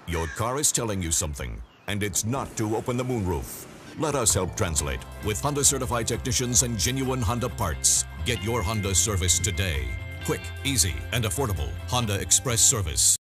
Your car is telling you something, and it's not to open the moonroof. Let us help translate with Honda certified technicians and genuine Honda parts. Get your Honda service today. Quick, easy, and affordable Honda Express service.